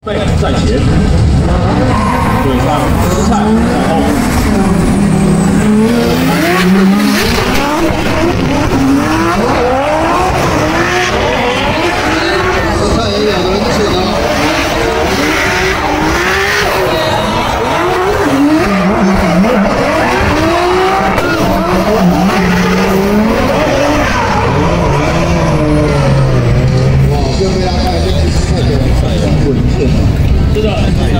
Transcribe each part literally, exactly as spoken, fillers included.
背在前，对上时菜在后。 时菜也两个人起呢。 是的，好，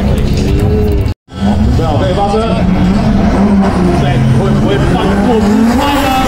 准备好可以发生。对，会不会放过时菜呢？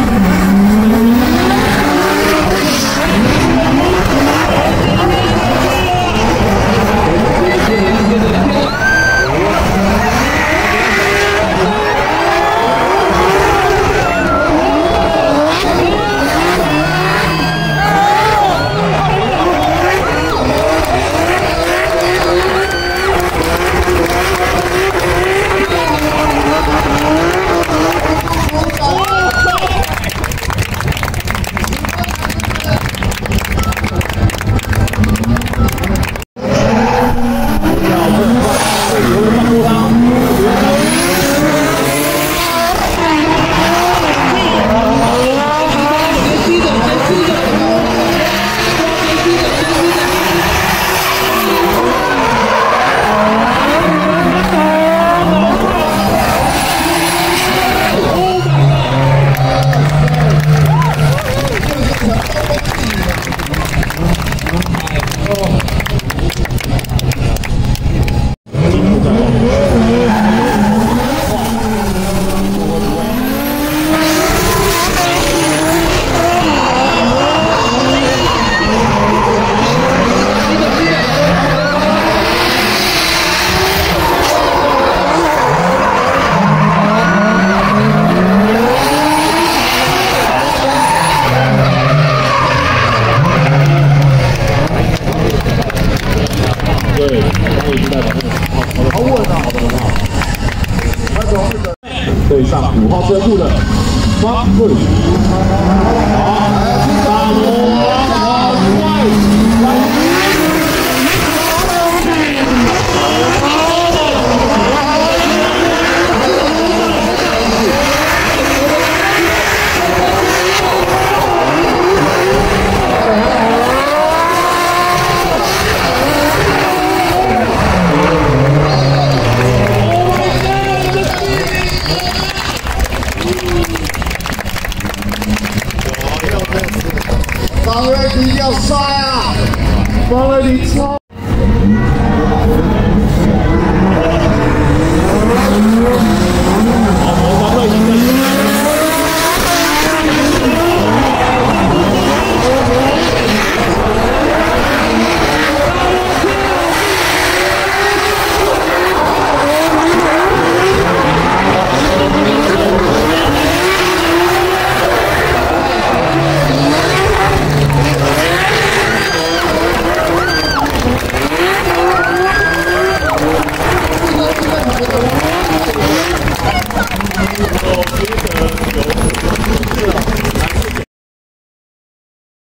对，我已经代表好稳啊，好的很好。那从日本对上五号车库的方贵，好，大魔王帅。 方瑞迪要帅啊！ 方瑞迪超。